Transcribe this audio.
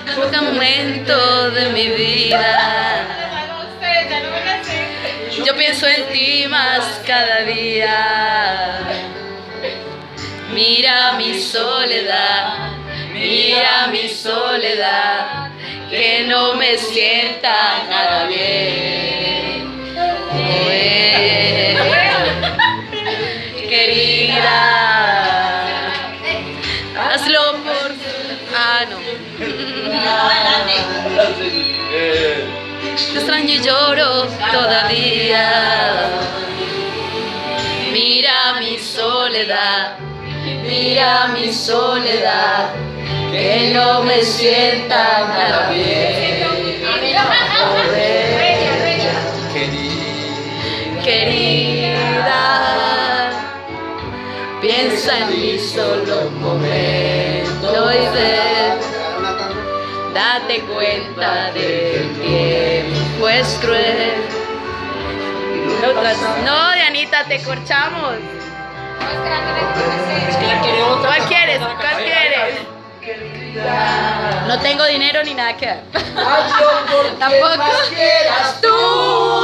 cada momento de mi vida. Yo pienso en ti más cada día. Mira mi soledad, mira mi soledad, que no me sienta nada bien. Querida, hazlo por... Ah, no. Te extraño y lloro todavía. Mira mi soledad, mira mi soledad, que no me sienta nada bien. Querida, piensa en mí solo un momento y date cuenta del tiempo es cruel. No, Dianita, te corchamos. ¿Cuál quieres? ¿Cuál quieres? No tengo dinero ni nada que dar. Tampoco. Tú.